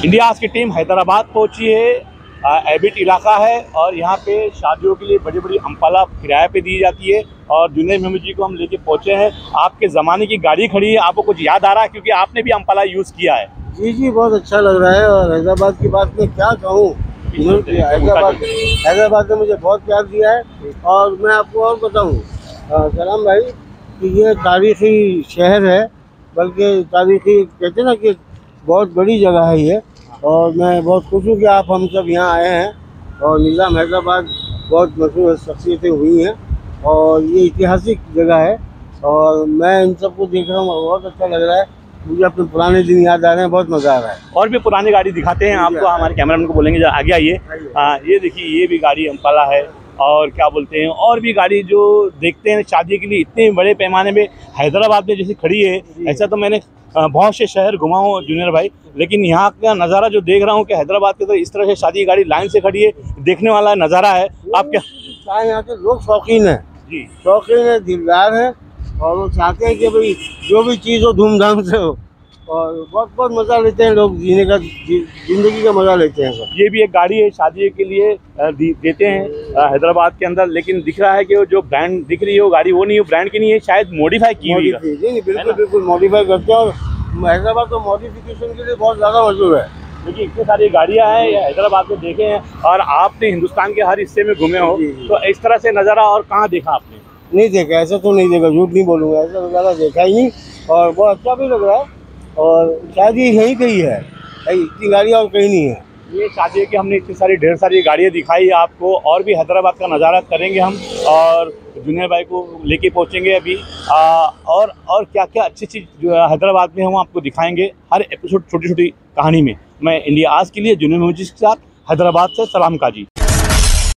India आज की team Hyderabad पहुंची है। एबिट इलाका है और यहाँ पे शादियों के लिए बड़ी बड़ी अम्पाला किराए पे दी जाती है। और जुनैद मेहमूद जी को हम लेके पहुंचे हैं। आपके ज़माने की गाड़ी खड़ी है, आपको कुछ याद आ रहा है क्योंकि आपने भी अम्पाला यूज़ किया है? जी जी, बहुत अच्छा लग रहा है। और हैदराबाद की बात मैं क्या कहूँ, हैदराबाद ने मुझे बहुत प्यार दिया है। और मैं आपको और बताऊँ सलाम भाई कि ये तारीख़ी शहर है, बल्कि तारीख़ी कहते हैं ना कि बहुत बड़ी जगह है ये। और मैं बहुत खुश हूँ कि आप हम सब यहाँ आए हैं। और निज़ाम हैदराबाद बहुत मशहूर शख्सियतें हुई हैं और ये ऐतिहासिक जगह है। और मैं इन सबको देख रहा हूँ, बहुत अच्छा लग रहा है। मुझे अपने पुराने दिन याद आ रहे हैं, बहुत मज़ा आ रहा है। और भी पुरानी गाड़ी दिखाते हैं आपको, हमारे कैमरामैन को बोलेंगे आगे आइए। ये देखिए, ये भी गाड़ी अम्पाला है। और क्या बोलते हैं, और भी गाड़ी जो देखते हैं शादी के लिए इतने बड़े पैमाने में हैदराबाद में जैसे खड़ी है। ऐसा तो मैंने बहुत से शहर घुमा हूँ जूनियर भाई, लेकिन यहाँ का नज़ारा जो देख रहा हूँ कि हैदराबाद के तो इस तरह से शादी की गाड़ी लाइन से खड़ी है, देखने वाला नज़ारा है। आप क्या यहाँ के लोग शौकीन हैं जी, शौकीन है, दिलदार है। और वो चाहते हैं कि भाई जो भी चीज़ हो धूमधाम से हो। और बहुत बहुत मज़ा लेते हैं लोग, जीने का ज़िंदगी का मज़ा लेते हैं सब। ये भी एक गाड़ी है शादी के लिए देते हैं हैदराबाद के अंदर, लेकिन दिख रहा है कि वो जो ब्रांड दिख रही है वो गाड़ी वो नहीं है, ब्रांड की नहीं है, शायद मॉडिफाई की हुई है। नहीं, बिल्कुल बिल्कुल मॉडिफाई करते हैं। और हैदराबाद तो मॉडिफिकेशन के लिए बहुत ज़्यादा मशहूर है। देखिए इतनी सारी गाड़ियाँ हैं हैदराबाद में देखे हैं, और आपने हिंदुस्तान के हर हिस्से में घूमे हो, तो इस तरह से नज़ारा और कहाँ देखा आपने? नहीं देखा, ऐसा तो नहीं देखा, झूठ नहीं बोलूँगा, ऐसा ज़्यादा देखा ही नहीं। और बहुत अच्छा भी लग रहा है। और शायद ये यहीं पे ही है, इतनी गाड़ियाँ और कहीं नहीं है। ये शादी की हमने इतनी सारी ढेर सारी गाड़ियाँ दिखाई आपको, और भी हैदराबाद का नज़ारा करेंगे हम, और जुनैद भाई को लेके पहुँचेंगे अभी। और क्या क्या अच्छी चीज़ जो हैदराबाद में हम आपको दिखाएंगे हर एपिसोड, छोटी छोटी कहानी में। मैं इंडिया आज के लिए जुनैद मेहमूद जी के साथ हैदराबाद से सलाम काजी।